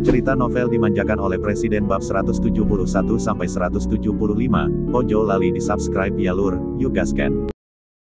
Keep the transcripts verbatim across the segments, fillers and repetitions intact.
Cerita novel dimanjakan oleh Presiden bab seratus tujuh puluh satu sampai seratus tujuh puluh lima. Ojo lali di subscribe ya lur, yuk gasken.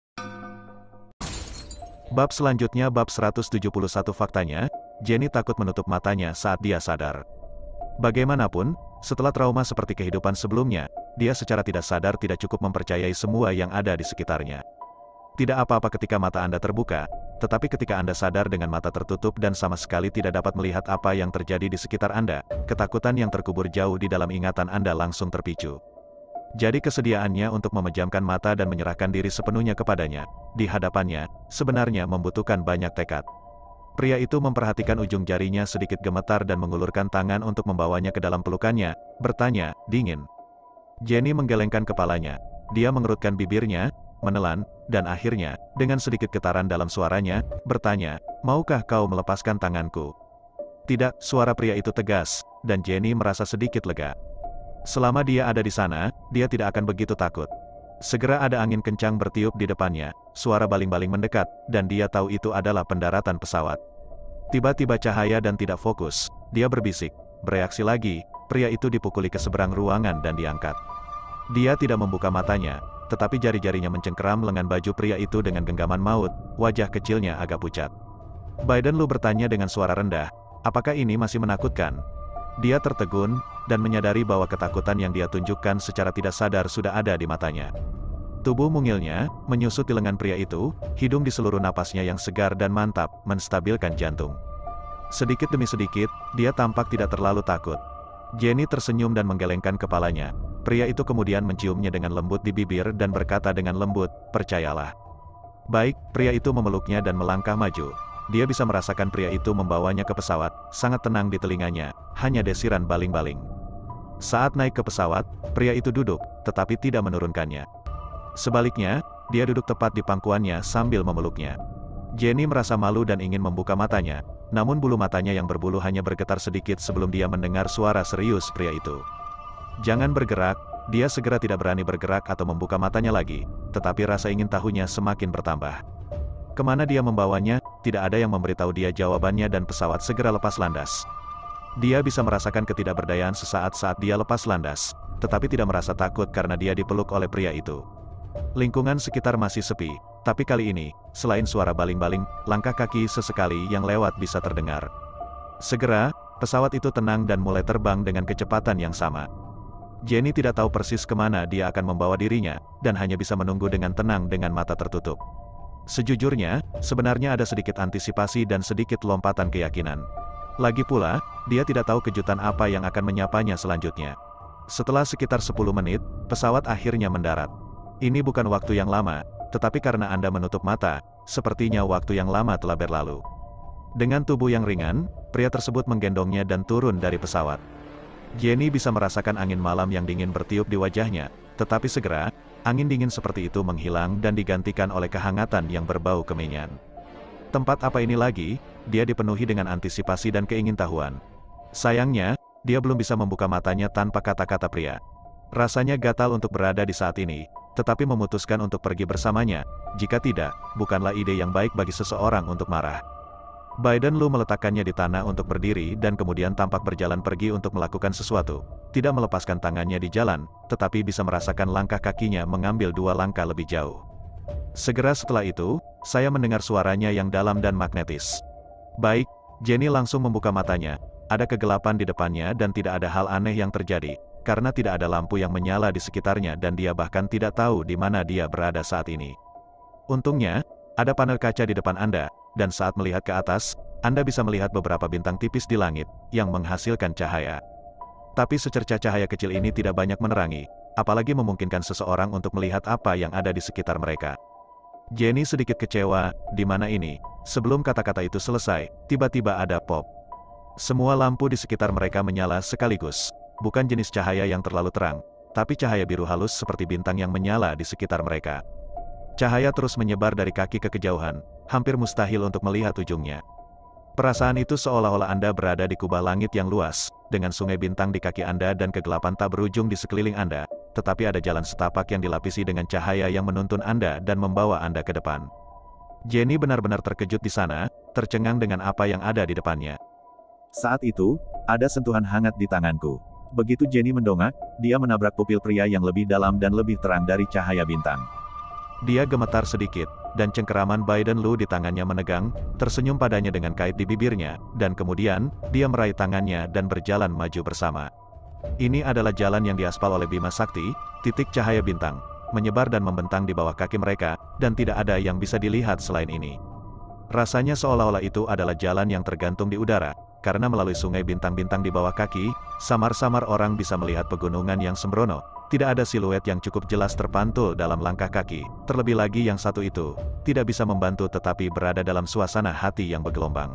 Bab selanjutnya bab seratus tujuh puluh satu. Faktanya, Jenny takut menutup matanya saat dia sadar. Bagaimanapun, setelah trauma seperti kehidupan sebelumnya, dia secara tidak sadar tidak cukup mempercayai semua yang ada di sekitarnya. Tidak apa-apa ketika mata Anda terbuka, tetapi ketika Anda sadar dengan mata tertutup dan sama sekali tidak dapat melihat apa yang terjadi di sekitar Anda, ketakutan yang terkubur jauh di dalam ingatan Anda langsung terpicu. Jadi kesediaannya untuk memejamkan mata dan menyerahkan diri sepenuhnya kepadanya, di hadapannya, sebenarnya membutuhkan banyak tekad. Pria itu memperhatikan ujung jarinya sedikit gemetar dan mengulurkan tangan untuk membawanya ke dalam pelukannya, bertanya, dingin. Jenny menggelengkan kepalanya. Dia mengerutkan bibirnya, menelan, dan akhirnya, dengan sedikit getaran dalam suaranya, bertanya, maukah kau melepaskan tanganku? Tidak, suara pria itu tegas, dan Jenny merasa sedikit lega. Selama dia ada di sana, dia tidak akan begitu takut. Segera ada angin kencang bertiup di depannya, suara baling-baling mendekat, dan dia tahu itu adalah pendaratan pesawat. Tiba-tiba cahaya dan tidak fokus, dia berbisik, bereaksi lagi, pria itu dipukuli ke seberang ruangan dan diangkat. Dia tidak membuka matanya, tetapi jari-jarinya mencengkeram lengan baju pria itu dengan genggaman maut, wajah kecilnya agak pucat. Biden Lu bertanya dengan suara rendah, apakah ini masih menakutkan? Dia tertegun, dan menyadari bahwa ketakutan yang dia tunjukkan secara tidak sadar sudah ada di matanya. Tubuh mungilnya, menyusut di lengan pria itu, hidung di seluruh napasnya yang segar dan mantap, menstabilkan jantung. Sedikit demi sedikit, dia tampak tidak terlalu takut. Jenny tersenyum dan menggelengkan kepalanya. Pria itu kemudian menciumnya dengan lembut di bibir dan berkata dengan lembut, percayalah. Baik, pria itu memeluknya dan melangkah maju. Dia bisa merasakan pria itu membawanya ke pesawat, sangat tenang di telinganya, hanya desiran baling-baling. Saat naik ke pesawat, pria itu duduk, tetapi tidak menurunkannya. Sebaliknya, dia duduk tepat di pangkuannya sambil memeluknya. Jenny merasa malu dan ingin membuka matanya, namun bulu matanya yang berbulu hanya bergetar sedikit sebelum dia mendengar suara serius pria itu. Jangan bergerak, dia segera tidak berani bergerak atau membuka matanya lagi, tetapi rasa ingin tahunya semakin bertambah. Kemana dia membawanya, tidak ada yang memberitahu dia jawabannya dan pesawat segera lepas landas. Dia bisa merasakan ketidakberdayaan sesaat saat dia lepas landas, tetapi tidak merasa takut karena dia dipeluk oleh pria itu. Lingkungan sekitar masih sepi, tapi kali ini, selain suara baling-baling, langkah kaki sesekali yang lewat bisa terdengar. Segera, pesawat itu tenang dan mulai terbang dengan kecepatan yang sama. Jenny tidak tahu persis kemana dia akan membawa dirinya, dan hanya bisa menunggu dengan tenang dengan mata tertutup. Sejujurnya, sebenarnya ada sedikit antisipasi dan sedikit lompatan keyakinan. Lagi pula, dia tidak tahu kejutan apa yang akan menyapanya selanjutnya. Setelah sekitar sepuluh menit, pesawat akhirnya mendarat. Ini bukan waktu yang lama, tetapi karena Anda menutup mata, sepertinya waktu yang lama telah berlalu. Dengan tubuh yang ringan, pria tersebut menggendongnya dan turun dari pesawat. Jenny bisa merasakan angin malam yang dingin bertiup di wajahnya, tetapi segera, angin dingin seperti itu menghilang dan digantikan oleh kehangatan yang berbau kemenyan. Tempat apa ini lagi? Dia dipenuhi dengan antisipasi dan keingintahuan. Sayangnya, dia belum bisa membuka matanya tanpa kata-kata pria. Rasanya gatal untuk berada di saat ini, tetapi memutuskan untuk pergi bersamanya. Jika tidak, bukanlah ide yang baik bagi seseorang untuk marah. Biden Lu meletakkannya di tanah untuk berdiri dan kemudian tampak berjalan pergi untuk melakukan sesuatu. Tidak melepaskan tangannya di jalan, tetapi bisa merasakan langkah kakinya mengambil dua langkah lebih jauh. Segera setelah itu, saya mendengar suaranya yang dalam dan magnetis. Baik, Jenny langsung membuka matanya. Ada kegelapan di depannya dan tidak ada hal aneh yang terjadi, karena tidak ada lampu yang menyala di sekitarnya dan dia bahkan tidak tahu di mana dia berada saat ini. Untungnya, ada panel kaca di depan Anda, dan saat melihat ke atas, Anda bisa melihat beberapa bintang tipis di langit, yang menghasilkan cahaya. Tapi secercah cahaya kecil ini tidak banyak menerangi, apalagi memungkinkan seseorang untuk melihat apa yang ada di sekitar mereka. Jenny sedikit kecewa, di mana ini? Sebelum kata-kata itu selesai, tiba-tiba ada pop. Semua lampu di sekitar mereka menyala sekaligus. Bukan jenis cahaya yang terlalu terang, tapi cahaya biru halus seperti bintang yang menyala di sekitar mereka. Cahaya terus menyebar dari kaki ke kejauhan, hampir mustahil untuk melihat ujungnya. Perasaan itu seolah-olah Anda berada di kubah langit yang luas, dengan sungai bintang di kaki Anda dan kegelapan tak berujung di sekeliling Anda, tetapi ada jalan setapak yang dilapisi dengan cahaya yang menuntun Anda dan membawa Anda ke depan. Jenny benar-benar terkejut di sana, tercengang dengan apa yang ada di depannya. Saat itu, ada sentuhan hangat di tanganku. Begitu Jenny mendongak, dia menabrak pupil pria yang lebih dalam dan lebih terang dari cahaya bintang. Dia gemetar sedikit, dan cengkeraman Biden Lu di tangannya menegang, tersenyum padanya dengan kait di bibirnya, dan kemudian, dia meraih tangannya dan berjalan maju bersama. Ini adalah jalan yang diaspal oleh Bima Sakti, titik cahaya bintang, menyebar dan membentang di bawah kaki mereka, dan tidak ada yang bisa dilihat selain ini. Rasanya seolah-olah itu adalah jalan yang tergantung di udara, karena melalui sungai bintang-bintang di bawah kaki, samar-samar orang bisa melihat pegunungan yang sembrono. Tidak ada siluet yang cukup jelas terpantul dalam langkah kaki, terlebih lagi yang satu itu, tidak bisa membantu tetapi berada dalam suasana hati yang bergelombang.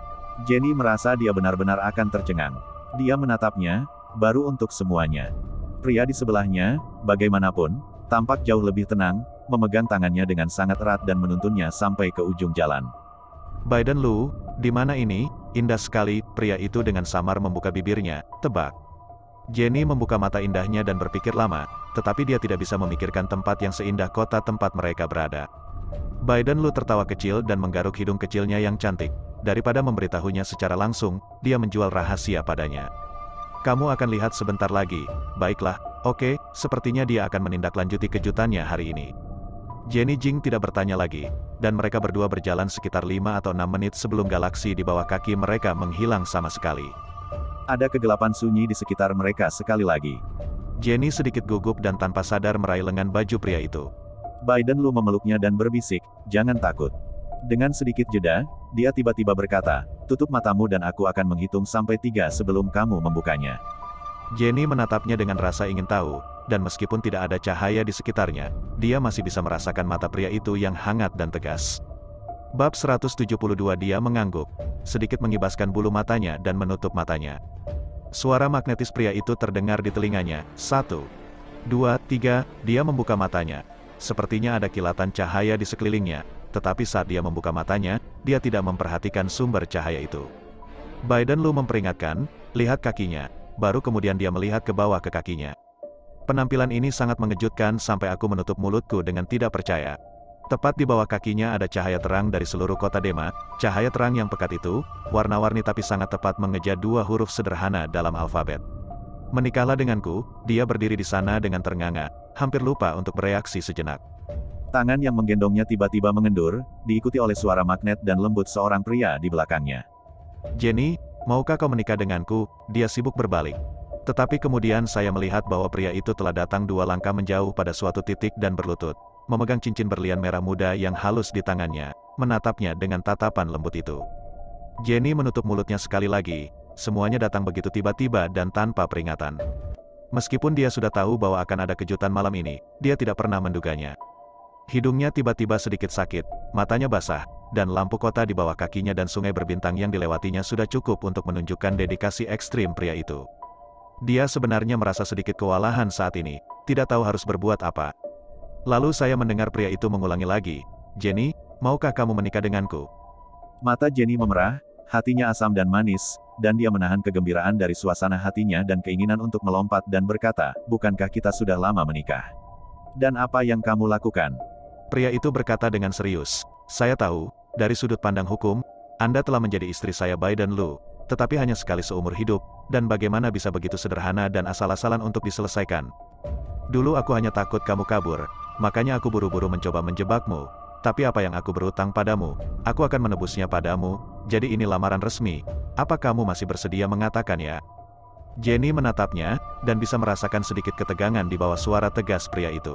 Jenny merasa dia benar-benar akan tercengang. Dia menatapnya, baru untuk semuanya. Pria di sebelahnya, bagaimanapun, tampak jauh lebih tenang, memegang tangannya dengan sangat erat dan menuntunnya sampai ke ujung jalan. Biden Lu, di mana ini? Indah sekali, pria itu dengan samar membuka bibirnya, tebak. Jenny membuka mata indahnya dan berpikir lama, tetapi dia tidak bisa memikirkan tempat yang seindah kota tempat mereka berada. Biden Lu tertawa kecil dan menggaruk hidung kecilnya yang cantik. Daripada memberitahunya secara langsung, dia menjual rahasia padanya. Kamu akan lihat sebentar lagi. Baiklah, oke, sepertinya dia akan menindaklanjuti kejutannya hari ini. Jenny Jing tidak bertanya lagi, dan mereka berdua berjalan sekitar lima atau enam menit sebelum galaksi di bawah kaki mereka menghilang sama sekali. Ada kegelapan sunyi di sekitar mereka sekali lagi. Jenny sedikit gugup dan tanpa sadar meraih lengan baju pria itu. Biden Lu memeluknya dan berbisik, jangan takut. Dengan sedikit jeda, dia tiba-tiba berkata, tutup matamu dan aku akan menghitung sampai tiga sebelum kamu membukanya. Jenny menatapnya dengan rasa ingin tahu, dan meskipun tidak ada cahaya di sekitarnya, dia masih bisa merasakan mata pria itu yang hangat dan tegas. Bab seratus tujuh puluh dua. Dia mengangguk, sedikit mengibaskan bulu matanya dan menutup matanya. Suara magnetis pria itu terdengar di telinganya. Satu, dua, tiga, dia membuka matanya. Sepertinya ada kilatan cahaya di sekelilingnya, tetapi saat dia membuka matanya, dia tidak memperhatikan sumber cahaya itu. Biden Lu memperingatkan, lihat kakinya. Baru kemudian dia melihat ke bawah ke kakinya. Penampilan ini sangat mengejutkan sampai aku menutup mulutku dengan tidak percaya. Tepat di bawah kakinya ada cahaya terang dari seluruh kota Dema. Cahaya terang yang pekat itu, warna-warni tapi sangat tepat mengejar dua huruf sederhana dalam alfabet. Menikahlah denganku. Dia berdiri di sana dengan ternganga, hampir lupa untuk bereaksi sejenak. Tangan yang menggendongnya tiba-tiba mengendur, diikuti oleh suara magnet dan lembut seorang pria di belakangnya. Jenny, maukah kau menikah denganku? Dia sibuk berbalik. Tetapi kemudian saya melihat bahwa pria itu telah datang dua langkah menjauh pada suatu titik dan berlutut, memegang cincin berlian merah muda yang halus di tangannya, menatapnya dengan tatapan lembut itu. Jenny menutup mulutnya sekali lagi, semuanya datang begitu tiba-tiba dan tanpa peringatan. Meskipun dia sudah tahu bahwa akan ada kejutan malam ini, dia tidak pernah menduganya. Hidungnya tiba-tiba sedikit sakit, matanya basah, dan lampu kota di bawah kakinya dan sungai berbintang yang dilewatinya sudah cukup untuk menunjukkan dedikasi ekstrim pria itu. Dia sebenarnya merasa sedikit kewalahan saat ini, tidak tahu harus berbuat apa. Lalu saya mendengar pria itu mengulangi lagi, Jenny, maukah kamu menikah denganku? Mata Jenny memerah, hatinya asam dan manis, dan dia menahan kegembiraan dari suasana hatinya dan keinginan untuk melompat dan berkata, bukankah kita sudah lama menikah? Dan apa yang kamu lakukan? Pria itu berkata dengan serius, saya tahu, dari sudut pandang hukum, Anda telah menjadi istri saya Biden Lu, tetapi hanya sekali seumur hidup, dan bagaimana bisa begitu sederhana dan asal-asalan untuk diselesaikan? Dulu aku hanya takut kamu kabur, makanya aku buru-buru mencoba menjebakmu, tapi apa yang aku berutang padamu, aku akan menebusnya padamu, jadi ini lamaran resmi, apa kamu masih bersedia mengatakannya? Jenny menatapnya, dan bisa merasakan sedikit ketegangan di bawah suara tegas pria itu.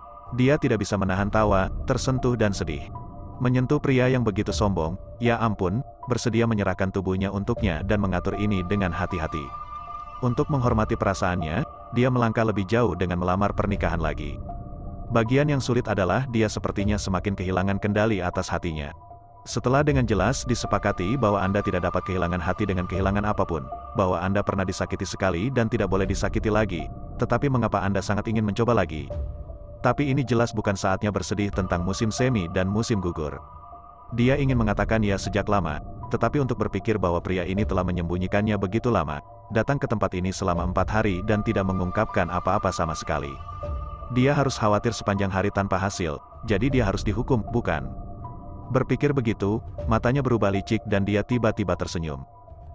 Dia tidak bisa menahan tawa, tersentuh dan sedih. Menyentuh pria yang begitu sombong, ya ampun, bersedia menyerahkan tubuhnya untuknya dan mengatur ini dengan hati-hati. Untuk menghormati perasaannya, dia melangkah lebih jauh dengan melamar pernikahan lagi. Bagian yang sulit adalah dia sepertinya semakin kehilangan kendali atas hatinya. Setelah dengan jelas disepakati bahwa Anda tidak dapat kehilangan hati dengan kehilangan apapun, bahwa Anda pernah disakiti sekali dan tidak boleh disakiti lagi, tetapi mengapa Anda sangat ingin mencoba lagi? Tapi ini jelas bukan saatnya bersedih tentang musim semi dan musim gugur. Dia ingin mengatakan ya sejak lama, tetapi untuk berpikir bahwa pria ini telah menyembunyikannya begitu lama, datang ke tempat ini selama empat hari dan tidak mengungkapkan apa-apa sama sekali. Dia harus khawatir sepanjang hari tanpa hasil, jadi dia harus dihukum, bukan? Berpikir begitu, matanya berubah licik dan dia tiba-tiba tersenyum.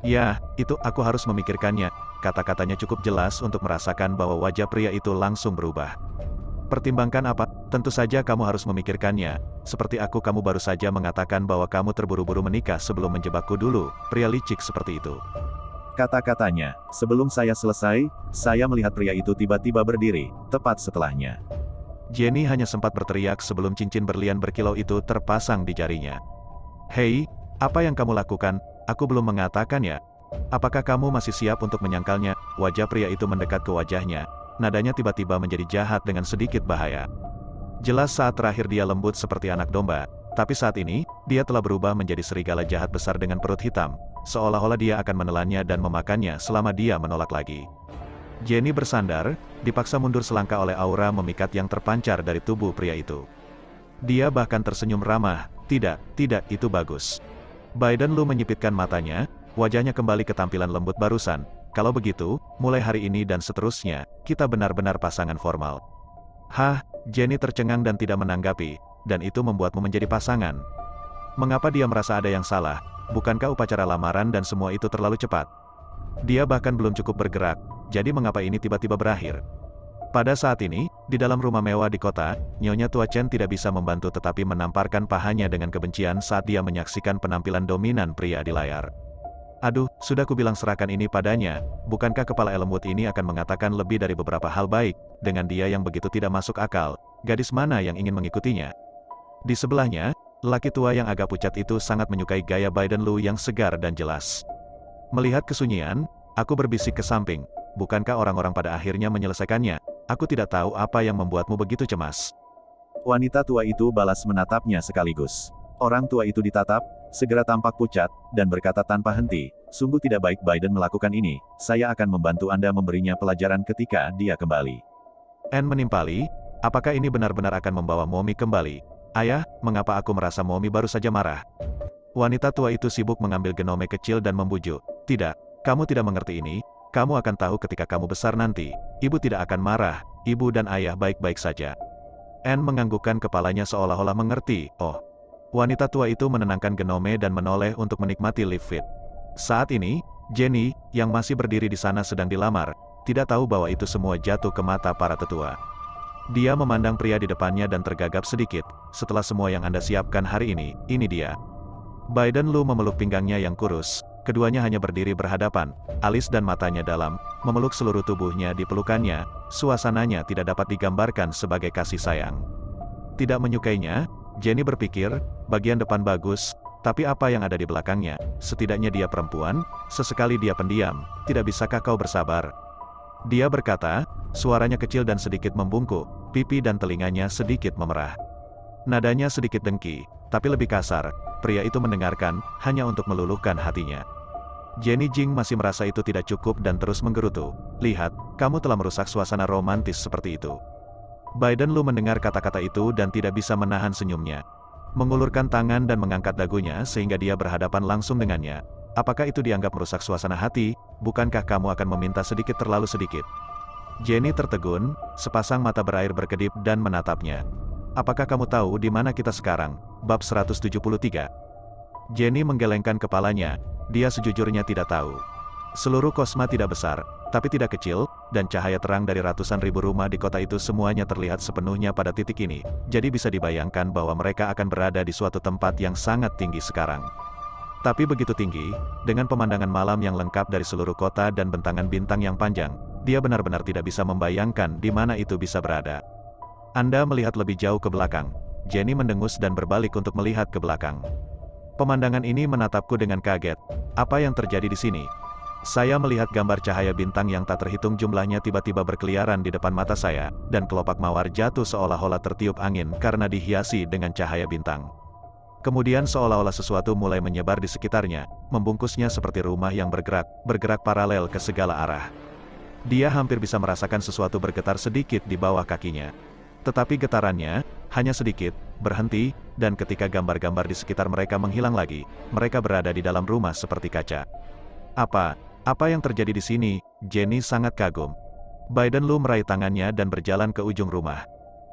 Ya, itu aku harus memikirkannya. Kata-katanya cukup jelas untuk merasakan bahwa wajah pria itu langsung berubah. Pertimbangkan apa? Tentu saja kamu harus memikirkannya. Seperti aku, kamu baru saja mengatakan bahwa kamu terburu-buru menikah sebelum menjebakku dulu. Pria licik seperti itu. Kata-katanya, sebelum saya selesai, saya melihat pria itu tiba-tiba berdiri, tepat setelahnya. Jenny hanya sempat berteriak sebelum cincin berlian berkilau itu terpasang di jarinya. Hei, apa yang kamu lakukan? Aku belum mengatakan ya. Apakah kamu masih siap untuk menyangkalnya? Wajah pria itu mendekat ke wajahnya. Nadanya tiba-tiba menjadi jahat dengan sedikit bahaya. Jelas saat terakhir dia lembut seperti anak domba, tapi saat ini, dia telah berubah menjadi serigala jahat besar dengan perut hitam, seolah-olah dia akan menelannya dan memakannya selama dia menolak lagi. Jenny bersandar, dipaksa mundur selangkah oleh aura memikat yang terpancar dari tubuh pria itu. Dia bahkan tersenyum ramah, tidak, tidak, itu bagus. Biden Lu menyipitkan matanya, wajahnya kembali ke tampilan lembut barusan. Kalau begitu, mulai hari ini dan seterusnya, kita benar-benar pasangan formal. Hah, Jenny tercengang dan tidak menanggapi, dan itu membuatmu menjadi pasangan. Mengapa dia merasa ada yang salah? Bukankah upacara lamaran dan semua itu terlalu cepat? Dia bahkan belum cukup bergerak, jadi mengapa ini tiba-tiba berakhir? Pada saat ini, di dalam rumah mewah di kota, Nyonya Tua Chen tidak bisa membantu tetapi menamparkan pahanya dengan kebencian saat dia menyaksikan penampilan dominan pria di layar. Aduh, sudah kubilang serahkan ini padanya, bukankah kepala lembut ini akan mengatakan lebih dari beberapa hal baik, dengan dia yang begitu tidak masuk akal, gadis mana yang ingin mengikutinya? Di sebelahnya, lelaki tua yang agak pucat itu sangat menyukai gaya Biden Lu yang segar dan jelas. Melihat kesunyian, aku berbisik ke samping, bukankah orang-orang pada akhirnya menyelesaikannya? Aku tidak tahu apa yang membuatmu begitu cemas. Wanita tua itu balas menatapnya sekaligus. Orang tua itu ditatap, segera tampak pucat, dan berkata tanpa henti, sungguh tidak baik Biden melakukan ini, saya akan membantu Anda memberinya pelajaran ketika dia kembali. Anne menimpali, apakah ini benar-benar akan membawa Mommy kembali? Ayah, mengapa aku merasa Mommy baru saja marah? Wanita tua itu sibuk mengambil genome kecil dan membujuk. Tidak, kamu tidak mengerti ini, kamu akan tahu ketika kamu besar nanti. Ibu tidak akan marah, ibu dan ayah baik-baik saja. Anne menganggukkan kepalanya seolah-olah mengerti, oh. Wanita tua itu menenangkan genome dan menoleh untuk menikmati Live Fit. Saat ini, Jenny, yang masih berdiri di sana sedang dilamar, tidak tahu bahwa itu semua jatuh ke mata para tetua. Dia memandang pria di depannya dan tergagap sedikit, setelah semua yang Anda siapkan hari ini, ini dia. Biden Lu memeluk pinggangnya yang kurus, keduanya hanya berdiri berhadapan, alis dan matanya dalam, memeluk seluruh tubuhnya di pelukannya, suasananya tidak dapat digambarkan sebagai kasih sayang. Tidak menyukainya, Jenny berpikir, bagian depan bagus, tapi apa yang ada di belakangnya? Setidaknya dia perempuan, sesekali dia pendiam, tidak bisakah kau bersabar? Dia berkata, suaranya kecil dan sedikit membungkuk, pipi dan telinganya sedikit memerah. Nadanya sedikit dengki, tapi lebih kasar, pria itu mendengarkan, hanya untuk meluluhkan hatinya. Jenny Jing masih merasa itu tidak cukup dan terus menggerutu, lihat, kamu telah merusak suasana romantis seperti itu. Biden Lu mendengar kata-kata itu dan tidak bisa menahan senyumnya. Mengulurkan tangan dan mengangkat dagunya sehingga dia berhadapan langsung dengannya. Apakah itu dianggap merusak suasana hati? Bukankah kamu akan meminta sedikit terlalu sedikit? Jenny tertegun, sepasang mata berair berkedip dan menatapnya. Apakah kamu tahu di mana kita sekarang? Bab seratus tujuh puluh tiga. Jenny menggelengkan kepalanya, dia sejujurnya tidak tahu. Seluruh kosma tidak besar, tapi tidak kecil, dan cahaya terang dari ratusan ribu rumah di kota itu semuanya terlihat sepenuhnya pada titik ini, jadi bisa dibayangkan bahwa mereka akan berada di suatu tempat yang sangat tinggi sekarang. Tapi begitu tinggi, dengan pemandangan malam yang lengkap dari seluruh kota dan bentangan bintang yang panjang, dia benar-benar tidak bisa membayangkan di mana itu bisa berada. Anda melihat lebih jauh ke belakang. Jenny mendengus dan berbalik untuk melihat ke belakang. Pemandangan ini menatapku dengan kaget. Apa yang terjadi di sini? Saya melihat gambar cahaya bintang yang tak terhitung jumlahnya tiba-tiba berkeliaran di depan mata saya, dan kelopak mawar jatuh seolah-olah tertiup angin karena dihiasi dengan cahaya bintang. Kemudian seolah-olah sesuatu mulai menyebar di sekitarnya, membungkusnya seperti rumah yang bergerak, bergerak paralel ke segala arah. Dia hampir bisa merasakan sesuatu bergetar sedikit di bawah kakinya. Tetapi getarannya, hanya sedikit, berhenti, dan ketika gambar-gambar di sekitar mereka menghilang lagi, mereka berada di dalam rumah seperti kaca. Apa? Apa yang terjadi di sini? Jenny sangat kagum. Biden Lu meraih tangannya dan berjalan ke ujung rumah.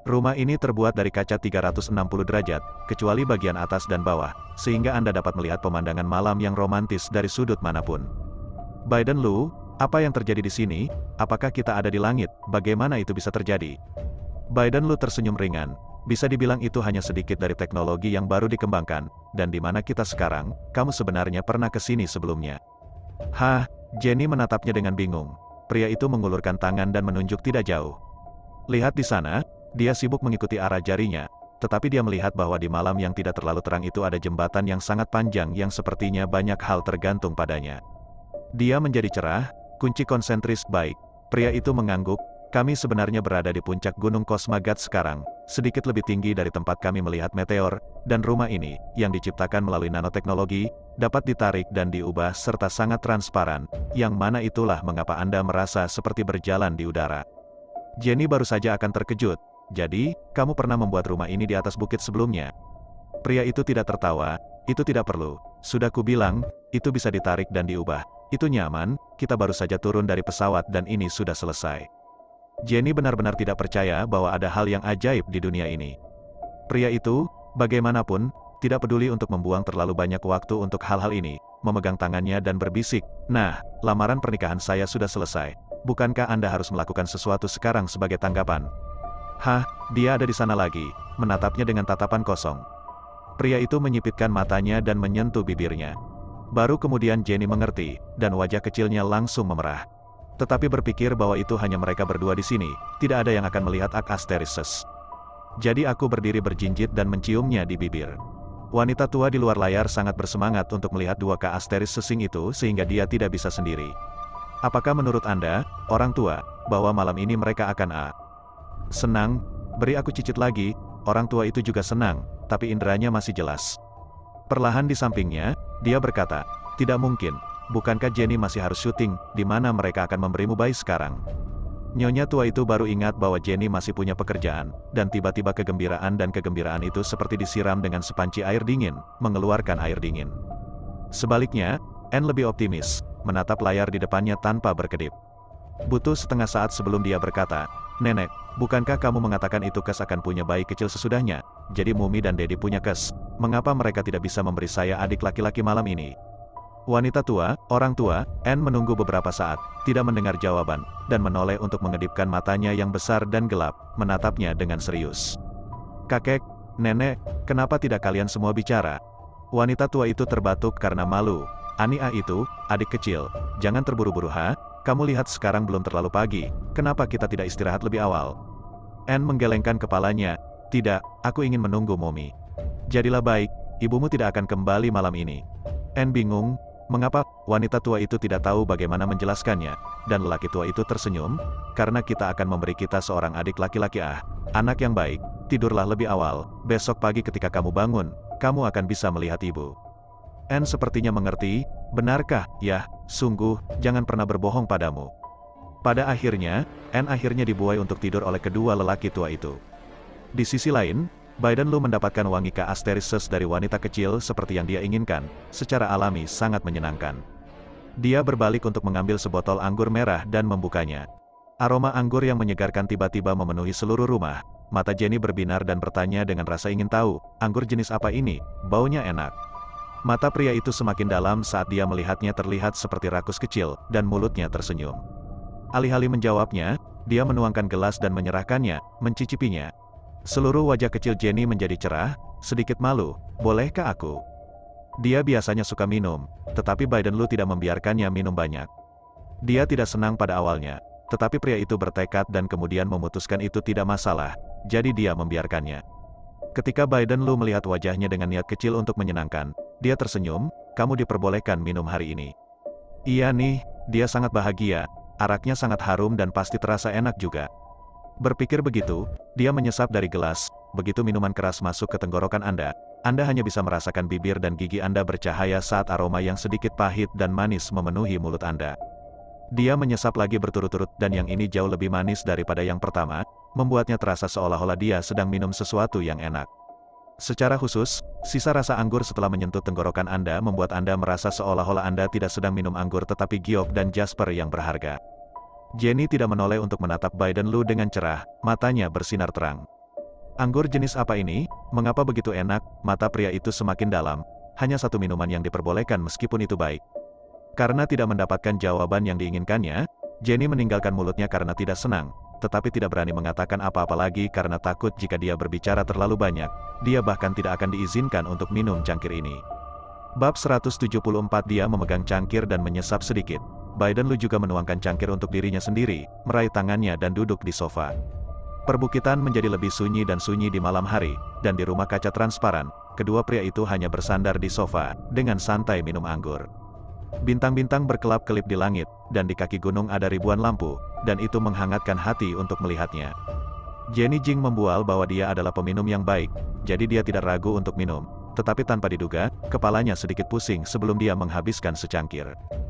Rumah ini terbuat dari kaca tiga ratus enam puluh derajat, kecuali bagian atas dan bawah, sehingga Anda dapat melihat pemandangan malam yang romantis dari sudut manapun. Biden Lu, apa yang terjadi di sini? Apakah kita ada di langit? Bagaimana itu bisa terjadi? Biden Lu tersenyum ringan. Bisa dibilang itu hanya sedikit dari teknologi yang baru dikembangkan, dan di mana kita sekarang, kamu sebenarnya pernah ke sini sebelumnya. Hah, Jenny menatapnya dengan bingung. Pria itu mengulurkan tangan dan menunjuk tidak jauh. Lihat di sana, dia sibuk mengikuti arah jarinya, tetapi dia melihat bahwa di malam yang tidak terlalu terang itu ada jembatan yang sangat panjang yang sepertinya banyak hal tergantung padanya. Dia menjadi cerah, kunci konsentris baik. Pria itu mengangguk. Kami sebenarnya berada di puncak Gunung Kosmagat sekarang, sedikit lebih tinggi dari tempat kami melihat meteor, dan rumah ini, yang diciptakan melalui nanoteknologi, dapat ditarik dan diubah serta sangat transparan, yang mana itulah mengapa Anda merasa seperti berjalan di udara. Jenny baru saja akan terkejut. Jadi, kamu pernah membuat rumah ini di atas bukit sebelumnya? Pria itu tidak tertawa. Itu tidak perlu. Sudah kubilang, itu bisa ditarik dan diubah. Itu nyaman, kita baru saja turun dari pesawat dan ini sudah selesai. Jenny benar-benar tidak percaya bahwa ada hal yang ajaib di dunia ini. Pria itu, bagaimanapun, tidak peduli untuk membuang terlalu banyak waktu untuk hal-hal ini, memegang tangannya dan berbisik, "Nah, lamaran pernikahan saya sudah selesai. Bukankah Anda harus melakukan sesuatu sekarang sebagai tanggapan?" Hah, dia ada di sana lagi, menatapnya dengan tatapan kosong. Pria itu menyipitkan matanya dan menyentuh bibirnya. Baru kemudian Jenny mengerti, dan wajah kecilnya langsung memerah. Tetapi berpikir bahwa itu hanya mereka berdua di sini, tidak ada yang akan melihat Ak Asterises. Jadi aku berdiri berjinjit dan menciumnya di bibir. Wanita tua di luar layar sangat bersemangat untuk melihat dua K Asteris sesing itu sehingga dia tidak bisa sendiri. Apakah menurut Anda, orang tua, bahwa malam ini mereka akan a. Senang? Beri aku cicit lagi. Orang tua itu juga senang, tapi inderanya masih jelas. Perlahan di sampingnya, dia berkata, "Tidak mungkin. Bukankah Jenny masih harus syuting, di mana mereka akan memberimu bayi sekarang?" Nyonya tua itu baru ingat bahwa Jenny masih punya pekerjaan, dan tiba-tiba kegembiraan dan kegembiraan itu seperti disiram dengan sepanci air dingin, mengeluarkan air dingin. Sebaliknya, Anne lebih optimis, menatap layar di depannya tanpa berkedip. Butuh setengah saat sebelum dia berkata, "Nenek, bukankah kamu mengatakan itu Kes akan punya bayi kecil sesudahnya? Jadi Mumi dan Dedi punya Kes. Mengapa mereka tidak bisa memberi saya adik laki-laki malam ini?" Wanita tua, orang tua, Anne menunggu beberapa saat, tidak mendengar jawaban, dan menoleh untuk mengedipkan matanya yang besar dan gelap, menatapnya dengan serius. "Kakek, nenek, kenapa tidak kalian semua bicara?" Wanita tua itu terbatuk karena malu. "Ani A itu, adik kecil, jangan terburu-buru ha, kamu lihat sekarang belum terlalu pagi, kenapa kita tidak istirahat lebih awal?" Anne menggelengkan kepalanya, "Tidak, aku ingin menunggu Momi." "Jadilah baik, ibumu tidak akan kembali malam ini." Anne bingung. Mengapa wanita tua itu tidak tahu bagaimana menjelaskannya, dan lelaki tua itu tersenyum, "Karena kita akan memberi kita seorang adik laki-laki ah, anak yang baik, tidurlah lebih awal, besok pagi ketika kamu bangun, kamu akan bisa melihat ibu." Anne sepertinya mengerti, "Benarkah, ya, sungguh, jangan pernah berbohong padamu." Pada akhirnya, Anne akhirnya dibuai untuk tidur oleh kedua lelaki tua itu. Di sisi lain, Biden Lu mendapatkan wangi K Asterises dari wanita kecil seperti yang dia inginkan, secara alami sangat menyenangkan. Dia berbalik untuk mengambil sebotol anggur merah dan membukanya. Aroma anggur yang menyegarkan tiba-tiba memenuhi seluruh rumah. Mata Jenny berbinar dan bertanya dengan rasa ingin tahu, "Anggur jenis apa ini? Baunya enak." Mata pria itu semakin dalam saat dia melihatnya terlihat seperti rakus kecil, dan mulutnya tersenyum. Alih-alih menjawabnya, dia menuangkan gelas dan menyerahkannya, mencicipinya. Seluruh wajah kecil Jenny menjadi cerah, sedikit malu, "Bolehkah aku?" Dia biasanya suka minum, tetapi Biden Lu tidak membiarkannya minum banyak. Dia tidak senang pada awalnya, tetapi pria itu bertekad dan kemudian memutuskan itu tidak masalah, jadi dia membiarkannya. Ketika Biden Lu melihat wajahnya dengan niat kecil untuk menyenangkan, dia tersenyum, "Kamu diperbolehkan minum hari ini." Iya nih, dia sangat bahagia, araknya sangat harum dan pasti terasa enak juga. Berpikir begitu, dia menyesap dari gelas. Begitu minuman keras masuk ke tenggorokan Anda, Anda hanya bisa merasakan bibir dan gigi Anda bercahaya saat aroma yang sedikit pahit dan manis memenuhi mulut Anda. Dia menyesap lagi berturut-turut dan yang ini jauh lebih manis daripada yang pertama, membuatnya terasa seolah-olah dia sedang minum sesuatu yang enak. Secara khusus, sisa rasa anggur setelah menyentuh tenggorokan Anda membuat Anda merasa seolah-olah Anda tidak sedang minum anggur tetapi giok dan jasper yang berharga. Jenny tidak menoleh untuk menatap Biden Lu dengan cerah, matanya bersinar terang. Anggur jenis apa ini? Mengapa begitu enak? Mata pria itu semakin dalam. Hanya satu minuman yang diperbolehkan meskipun itu baik. Karena tidak mendapatkan jawaban yang diinginkannya, Jenny meninggalkan mulutnya karena tidak senang, tetapi tidak berani mengatakan apa-apa lagi karena takut jika dia berbicara terlalu banyak, dia bahkan tidak akan diizinkan untuk minum cangkir ini. Bab seratus tujuh puluh empat. Dia memegang cangkir dan menyesap sedikit. Biden Lu juga menuangkan cangkir untuk dirinya sendiri, meraih tangannya dan duduk di sofa. Perbukitan menjadi lebih sunyi dan sunyi di malam hari, dan di rumah kaca transparan, kedua pria itu hanya bersandar di sofa, dengan santai minum anggur. Bintang-bintang berkelap-kelip di langit, dan di kaki gunung ada ribuan lampu, dan itu menghangatkan hati untuk melihatnya. Jenny Jing membual bahwa dia adalah peminum yang baik, jadi dia tidak ragu untuk minum, tetapi tanpa diduga, kepalanya sedikit pusing sebelum dia menghabiskan secangkir.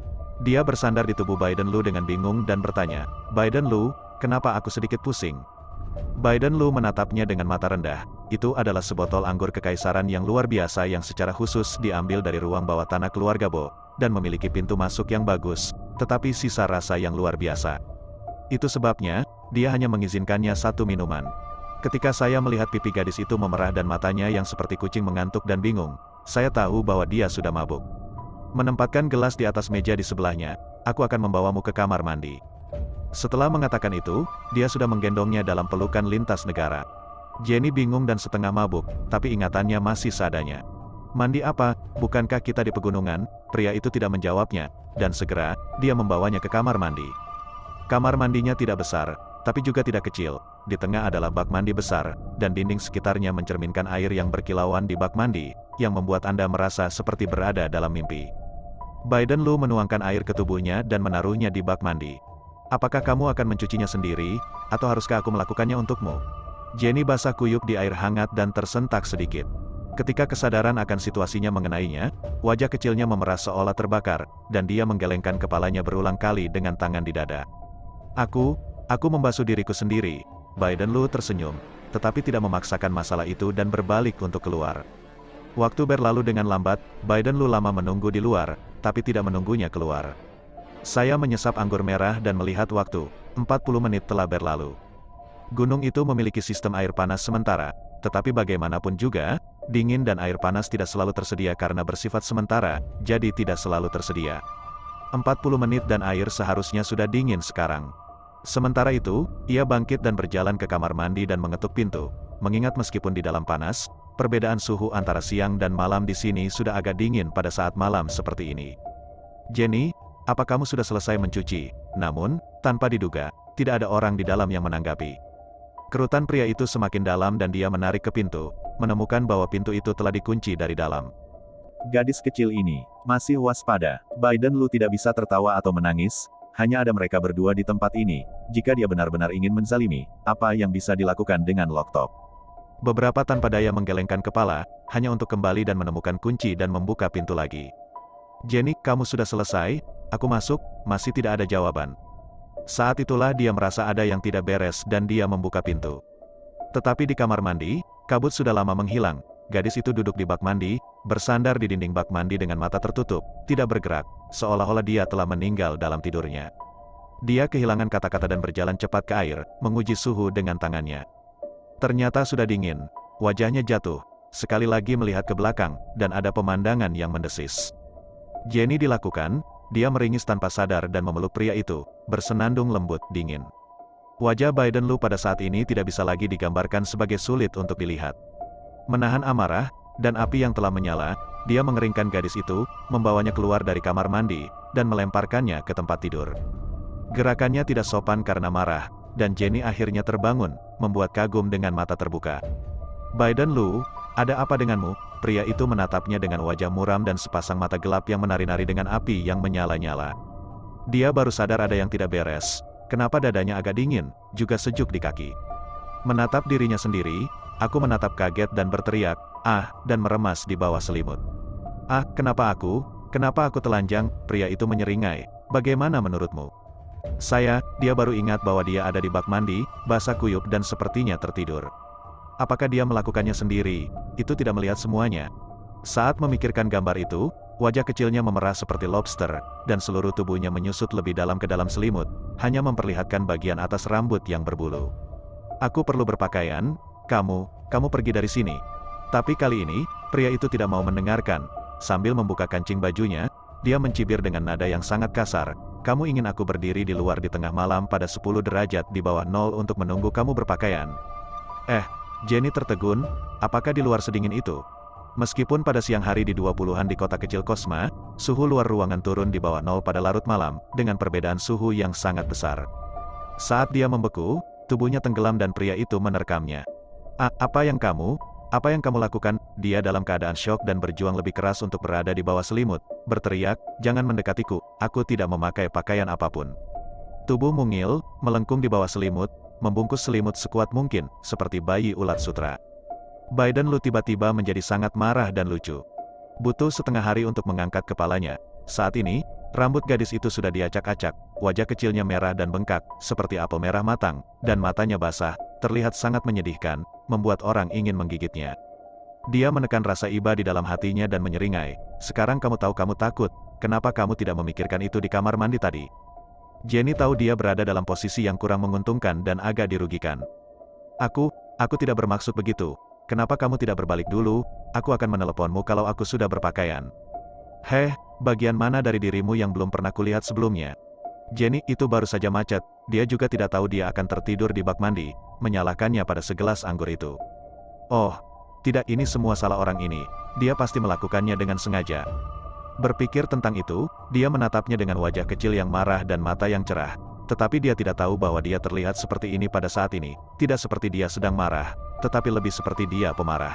Dia bersandar di tubuh Biden Lu dengan bingung dan bertanya, "Biden Lu, kenapa aku sedikit pusing?" Biden Lu menatapnya dengan mata rendah. Itu adalah sebotol anggur kekaisaran yang luar biasa yang secara khusus diambil dari ruang bawah tanah keluarga Bo, dan memiliki pintu masuk yang bagus, tetapi sisa rasa yang luar biasa. Itu sebabnya, dia hanya mengizinkannya satu minuman. Ketika saya melihat pipi gadis itu memerah dan matanya yang seperti kucing mengantuk dan bingung, saya tahu bahwa dia sudah mabuk. Menempatkan gelas di atas meja di sebelahnya, aku akan membawamu ke kamar mandi. Setelah mengatakan itu, dia sudah menggendongnya dalam pelukan lintas negara. Jenny bingung dan setengah mabuk, tapi ingatannya masih seadanya. "Mandi apa? Bukankah kita di pegunungan?" Pria itu tidak menjawabnya, dan segera, dia membawanya ke kamar mandi. Kamar mandinya tidak besar, tapi juga tidak kecil. Di tengah adalah bak mandi besar, dan dinding sekitarnya mencerminkan air yang berkilauan di bak mandi, yang membuat Anda merasa seperti berada dalam mimpi. Biden Lu menuangkan air ke tubuhnya dan menaruhnya di bak mandi. "Apakah kamu akan mencucinya sendiri, atau haruskah aku melakukannya untukmu?" Jenny basah kuyup di air hangat dan tersentak sedikit. Ketika kesadaran akan situasinya mengenainya, wajah kecilnya memerah seolah terbakar, dan dia menggelengkan kepalanya berulang kali dengan tangan di dada. Aku, aku membasuh diriku sendiri." Biden Lu tersenyum, tetapi tidak memaksakan masalah itu dan berbalik untuk keluar. Waktu berlalu dengan lambat, Biden Lu lama menunggu di luar, tapi tidak menunggunya keluar. Saya menyesap anggur merah dan melihat waktu, empat puluh menit telah berlalu. Gunung itu memiliki sistem air panas sementara, tetapi bagaimanapun juga, dingin dan air panas tidak selalu tersedia karena bersifat sementara, jadi tidak selalu tersedia. empat puluh menit dan air seharusnya sudah dingin sekarang. Sementara itu, ia bangkit dan berjalan ke kamar mandi dan mengetuk pintu, mengingat meskipun di dalam panas, perbedaan suhu antara siang dan malam di sini sudah agak dingin pada saat malam seperti ini. "Jenny, apa kamu sudah selesai mencuci?" Namun, tanpa diduga, tidak ada orang di dalam yang menanggapi. Kerutan pria itu semakin dalam dan dia menarik ke pintu, menemukan bahwa pintu itu telah dikunci dari dalam. Gadis kecil ini masih waspada. Biden Lu tidak bisa tertawa atau menangis, hanya ada mereka berdua di tempat ini. Jika dia benar-benar ingin menzalimi, apa yang bisa dilakukan dengan Loktok? Beberapa tanpa daya menggelengkan kepala, hanya untuk kembali dan menemukan kunci dan membuka pintu lagi. "Jenny, kamu sudah selesai?" "Aku masuk." Masih tidak ada jawaban. Saat itulah dia merasa ada yang tidak beres dan dia membuka pintu. Tetapi di kamar mandi, kabut sudah lama menghilang. Gadis itu duduk di bak mandi, bersandar di dinding bak mandi dengan mata tertutup, tidak bergerak, seolah-olah dia telah meninggal dalam tidurnya. Dia kehilangan kata-kata dan berjalan cepat ke air, menguji suhu dengan tangannya. Ternyata sudah dingin. Wajahnya jatuh, sekali lagi melihat ke belakang, dan ada pemandangan yang mendesis. Jenny dilakukan, dia meringis tanpa sadar dan memeluk pria itu, bersenandung lembut, dingin. Wajah Biden Lu pada saat ini tidak bisa lagi digambarkan sebagai sulit untuk dilihat. Menahan amarah, dan api yang telah menyala, dia mengeringkan gadis itu, membawanya keluar dari kamar mandi, dan melemparkannya ke tempat tidur. Gerakannya tidak sopan karena marah, dan Jenny akhirnya terbangun, membuat kagum dengan mata terbuka. "Biden Lu, ada apa denganmu?" Pria itu menatapnya dengan wajah muram dan sepasang mata gelap yang menari-nari dengan api yang menyala-nyala. Dia baru sadar ada yang tidak beres. Kenapa dadanya agak dingin, juga sejuk di kaki. Menatap dirinya sendiri, aku menatap kaget dan berteriak, "Ah!" dan meremas di bawah selimut. "Ah, kenapa aku? Kenapa aku telanjang?" Pria itu menyeringai. "Bagaimana menurutmu?" Saya, dia baru ingat bahwa dia ada di bak mandi, basah kuyup dan sepertinya tertidur. Apakah dia melakukannya sendiri? Itu tidak melihat semuanya. Saat memikirkan gambar itu, wajah kecilnya memerah seperti lobster, dan seluruh tubuhnya menyusut lebih dalam ke dalam selimut, hanya memperlihatkan bagian atas rambut yang berbulu. "Aku perlu berpakaian, kamu, kamu pergi dari sini. Tapi kali ini, pria itu tidak mau mendengarkan. Sambil membuka kancing bajunya, dia mencibir dengan nada yang sangat kasar. Kamu ingin aku berdiri di luar di tengah malam pada sepuluh derajat di bawah nol untuk menunggu kamu berpakaian? Eh, Jenny tertegun, apakah di luar sedingin itu? Meskipun pada siang hari di dua puluhan di kota kecil Cosma, suhu luar ruangan turun di bawah nol pada larut malam, dengan perbedaan suhu yang sangat besar. Saat dia membeku, tubuhnya tenggelam dan pria itu menerkamnya. Ah, apa yang kamu, apa yang kamu lakukan? Dia dalam keadaan syok dan berjuang lebih keras untuk berada di bawah selimut, berteriak, jangan mendekatiku, aku tidak memakai pakaian apapun. Tubuh mungil, melengkung di bawah selimut, membungkus selimut sekuat mungkin, seperti bayi ulat sutra. Biden Lu tiba-tiba menjadi sangat marah dan lucu. Butuh setengah hari untuk mengangkat kepalanya. Saat ini, rambut gadis itu sudah diacak-acak, wajah kecilnya merah dan bengkak, seperti apel merah matang, dan matanya basah, terlihat sangat menyedihkan, membuat orang ingin menggigitnya. Dia menekan rasa iba di dalam hatinya dan menyeringai, sekarang kamu tahu kamu takut, kenapa kamu tidak memikirkan itu di kamar mandi tadi? Jenny tahu dia berada dalam posisi yang kurang menguntungkan dan agak dirugikan. Aku, aku tidak bermaksud begitu, kenapa kamu tidak berbalik dulu, aku akan meneleponmu kalau aku sudah berpakaian. Heh, bagian mana dari dirimu yang belum pernah kulihat sebelumnya? Jenny itu baru saja macet, dia juga tidak tahu dia akan tertidur di bak mandi, menyalakannya pada segelas anggur itu. Oh, tidak, ini semua salah orang ini, dia pasti melakukannya dengan sengaja. Berpikir tentang itu, dia menatapnya dengan wajah kecil yang marah dan mata yang cerah, tetapi dia tidak tahu bahwa dia terlihat seperti ini pada saat ini, tidak seperti dia sedang marah, tetapi lebih seperti dia pemarah.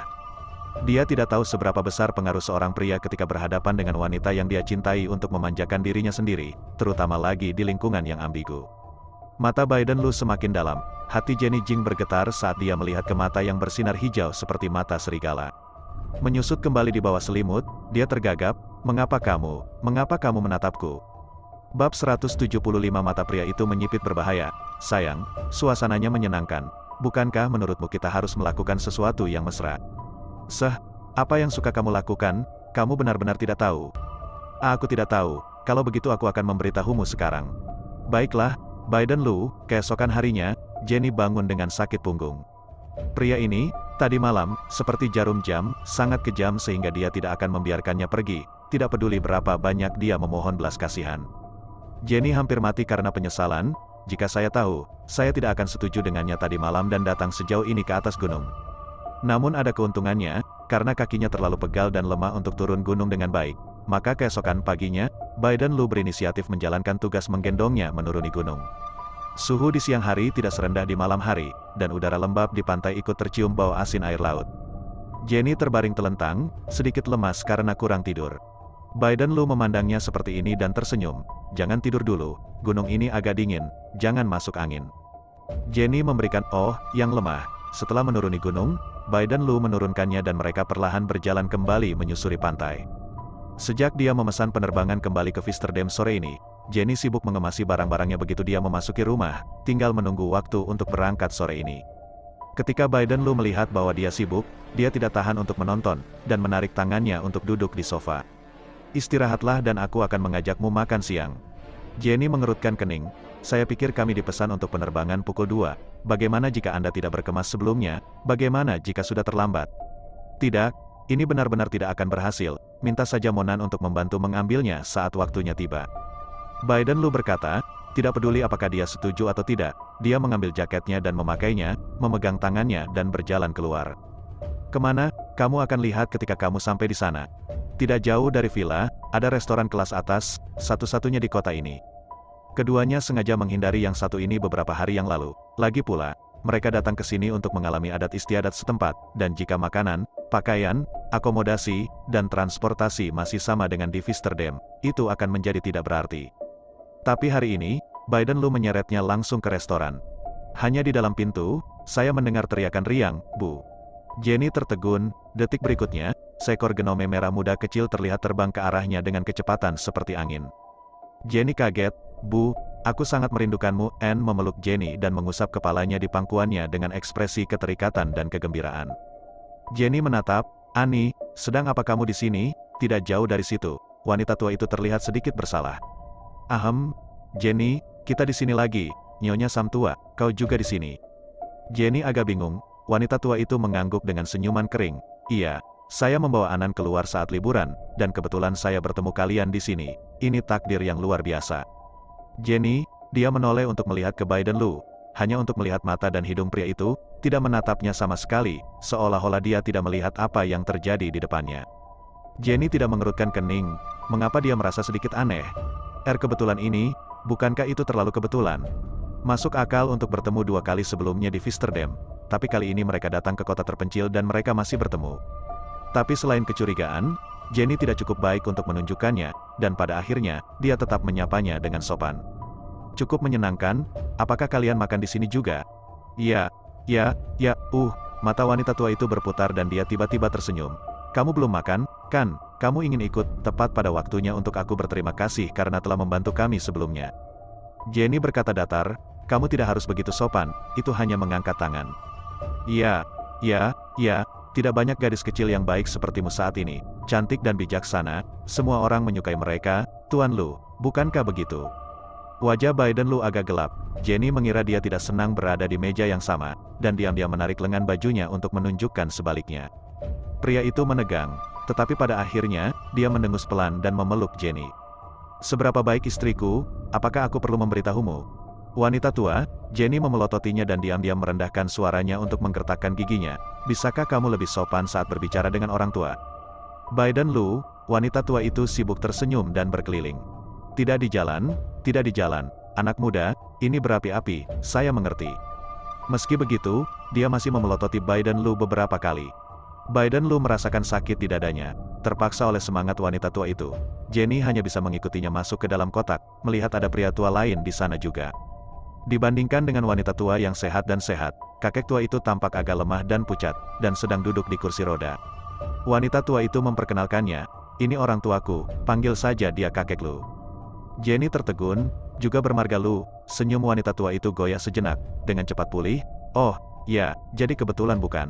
Dia tidak tahu seberapa besar pengaruh seorang pria ketika berhadapan dengan wanita yang dia cintai untuk memanjakan dirinya sendiri, terutama lagi di lingkungan yang ambigu. Mata Biden Lu semakin dalam, hati Jenny Jing bergetar saat dia melihat ke mata yang bersinar hijau seperti mata serigala. Menyusut kembali di bawah selimut, dia tergagap, mengapa kamu, mengapa kamu menatapku? Bab seratus tujuh puluh lima Mata pria itu menyipit berbahaya. Sayang, suasananya menyenangkan, bukankah menurutmu kita harus melakukan sesuatu yang mesra? Seh, apa yang suka kamu lakukan, kamu benar-benar tidak tahu. Aku tidak tahu, kalau begitu aku akan memberitahumu sekarang. Baiklah, Biden Lu, keesokan harinya, Jenny bangun dengan sakit punggung. Pria ini, tadi malam, seperti jarum jam, sangat kejam sehingga dia tidak akan membiarkannya pergi, tidak peduli berapa banyak dia memohon belas kasihan. Jenny hampir mati karena penyesalan, jika saya tahu, saya tidak akan setuju dengannya tadi malam dan datang sejauh ini ke atas gunung. Namun ada keuntungannya, karena kakinya terlalu pegal dan lemah untuk turun gunung dengan baik, maka keesokan paginya, Biden Lu berinisiatif menjalankan tugas menggendongnya menuruni gunung. Suhu di siang hari tidak serendah di malam hari, dan udara lembab di pantai ikut tercium bau asin air laut. Jenny terbaring telentang, sedikit lemas karena kurang tidur. Biden Lu memandangnya seperti ini dan tersenyum, jangan tidur dulu, gunung ini agak dingin, jangan masuk angin. Jenny memberikan oh yang lemah. Setelah menuruni gunung, Biden Lu menurunkannya dan mereka perlahan berjalan kembali menyusuri pantai. Sejak dia memesan penerbangan kembali ke Visterdam sore ini, Jenny sibuk mengemasi barang-barangnya begitu dia memasuki rumah, tinggal menunggu waktu untuk berangkat sore ini. Ketika Biden Lu melihat bahwa dia sibuk, dia tidak tahan untuk menonton, dan menarik tangannya untuk duduk di sofa. Istirahatlah dan aku akan mengajakmu makan siang. Jenny mengerutkan kening, saya pikir kami dipesan untuk penerbangan pukul dua, bagaimana jika Anda tidak berkemas sebelumnya, bagaimana jika sudah terlambat? Tidak, ini benar-benar tidak akan berhasil, minta saja Monan untuk membantu mengambilnya saat waktunya tiba. Biden Lu berkata, tidak peduli apakah dia setuju atau tidak, dia mengambil jaketnya dan memakainya, memegang tangannya dan berjalan keluar. Kemana, kamu akan lihat ketika kamu sampai di sana. Tidak jauh dari villa, ada restoran kelas atas, satu-satunya di kota ini. Keduanya sengaja menghindari yang satu ini beberapa hari yang lalu. Lagi pula, mereka datang ke sini untuk mengalami adat istiadat setempat, dan jika makanan, pakaian, akomodasi, dan transportasi masih sama dengan di Visterdam, itu akan menjadi tidak berarti. Tapi hari ini, Biden Lu menyeretnya langsung ke restoran. Hanya di dalam pintu, saya mendengar teriakan riang, Bu. Jenny tertegun, detik berikutnya, seekor genome merah muda kecil terlihat terbang ke arahnya dengan kecepatan seperti angin. Jenny kaget, Bu, aku sangat merindukanmu, Anne memeluk Jenny dan mengusap kepalanya di pangkuannya dengan ekspresi keterikatan dan kegembiraan. Jenny menatap, Annie, sedang apa kamu di sini? Tidak jauh dari situ, wanita tua itu terlihat sedikit bersalah. Ahem, Jenny, kita di sini lagi, Nyonya Sam tua, kau juga di sini. Jenny agak bingung, wanita tua itu mengangguk dengan senyuman kering. Iya, saya membawa Anan keluar saat liburan, dan kebetulan saya bertemu kalian di sini. Ini takdir yang luar biasa. Jenny, dia menoleh untuk melihat ke Biden Lu. Hanya untuk melihat mata dan hidung pria itu, tidak menatapnya sama sekali, seolah-olah dia tidak melihat apa yang terjadi di depannya. Jenny tidak mengerutkan kening, mengapa dia merasa sedikit aneh. Er kebetulan ini, bukankah itu terlalu kebetulan? Masuk akal untuk bertemu dua kali sebelumnya di Visterdam, tapi kali ini mereka datang ke kota terpencil dan mereka masih bertemu. Tapi selain kecurigaan, Jenny tidak cukup baik untuk menunjukkannya, dan pada akhirnya, dia tetap menyapanya dengan sopan. Cukup menyenangkan, apakah kalian makan di sini juga? Iya, ya, ya, uh, mata wanita tua itu berputar dan dia tiba-tiba tersenyum. Kamu belum makan, kan? Kamu ingin ikut, tepat pada waktunya untuk aku berterima kasih karena telah membantu kami sebelumnya. Jenny berkata datar, kamu tidak harus begitu sopan, itu hanya mengangkat tangan. Iya, ya, ya, tidak banyak gadis kecil yang baik sepertimu saat ini, cantik dan bijaksana, semua orang menyukai mereka, Tuan Lu, bukankah begitu? Wajah Biden Lu agak gelap, Jenny mengira dia tidak senang berada di meja yang sama, dan diam-diam menarik lengan bajunya untuk menunjukkan sebaliknya. Pria itu menegang, tetapi pada akhirnya, dia mendengus pelan dan memeluk Jenny. Seberapa baik istriku, apakah aku perlu memberitahumu? Wanita tua, Jenny memelototinya dan diam-diam merendahkan suaranya untuk menggertakkan giginya. Bisakah kamu lebih sopan saat berbicara dengan orang tua? Biden Lu, wanita tua itu sibuk tersenyum dan berkeliling. Tidak di jalan, tidak di jalan, anak muda, ini berapi-api, saya mengerti. Meski begitu, dia masih memelototi Biden Lu beberapa kali. Biden Lu merasakan sakit di dadanya, terpaksa oleh semangat wanita tua itu. Jenny hanya bisa mengikutinya masuk ke dalam kotak, melihat ada pria tua lain di sana juga. Dibandingkan dengan wanita tua yang sehat dan sehat, kakek tua itu tampak agak lemah dan pucat, dan sedang duduk di kursi roda. Wanita tua itu memperkenalkannya, ini orang tuaku, panggil saja dia kakek Lu. Jenny tertegun, juga bermarga Lu, senyum wanita tua itu goyah sejenak, dengan cepat pulih, oh, ya, jadi kebetulan bukan?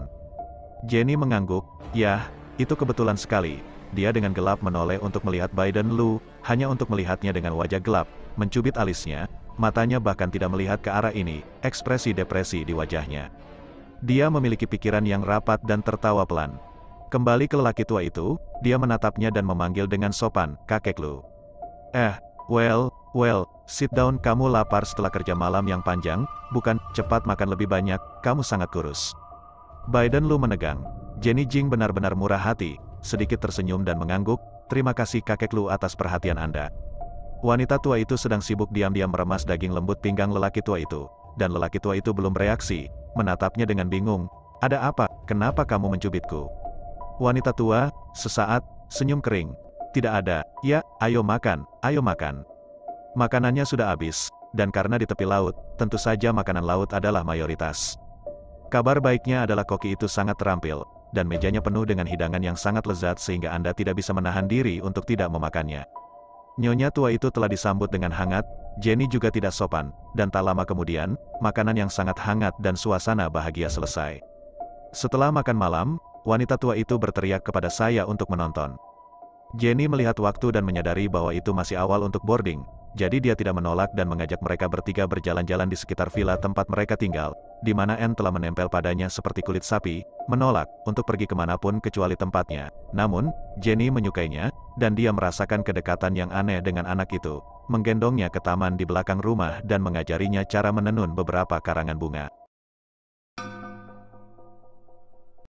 Jenny mengangguk, ya, itu kebetulan sekali. Dia dengan gelap menoleh untuk melihat Biden Lu, hanya untuk melihatnya dengan wajah gelap, mencubit alisnya, matanya bahkan tidak melihat ke arah ini, ekspresi depresi di wajahnya. Dia memiliki pikiran yang rapat dan tertawa pelan. Kembali ke lelaki tua itu, dia menatapnya dan memanggil dengan sopan, kakek Lu. Eh, well, well, sit down, kamu lapar setelah kerja malam yang panjang, bukan, cepat makan lebih banyak, kamu sangat kurus. Biden Lu menegang. Jenny Jing benar-benar murah hati, sedikit tersenyum dan mengangguk, terima kasih kakek Lu atas perhatian Anda. Wanita tua itu sedang sibuk diam-diam meremas daging lembut pinggang lelaki tua itu, dan lelaki tua itu belum bereaksi, menatapnya dengan bingung, ada apa, kenapa kamu mencubitku? Wanita tua, sesaat, senyum kering, tidak ada, ya, ayo makan, ayo makan. Makanannya sudah habis, dan karena di tepi laut, tentu saja makanan laut adalah mayoritas. Kabar baiknya adalah koki itu sangat terampil, dan mejanya penuh dengan hidangan yang sangat lezat sehingga Anda tidak bisa menahan diri untuk tidak memakannya. Nyonya tua itu telah disambut dengan hangat, Jenny juga tidak sopan, dan tak lama kemudian, makanan yang sangat hangat dan suasana bahagia selesai. Setelah makan malam, wanita tua itu berteriak kepada saya untuk menonton. Jenny melihat waktu dan menyadari bahwa itu masih awal untuk boarding, jadi dia tidak menolak dan mengajak mereka bertiga berjalan-jalan di sekitar villa tempat mereka tinggal, di mana Anne telah menempel padanya seperti kulit sapi, menolak untuk pergi kemanapun kecuali tempatnya. Namun, Jenny menyukainya, dan dia merasakan kedekatan yang aneh dengan anak itu, menggendongnya ke taman di belakang rumah dan mengajarinya cara menenun beberapa karangan bunga.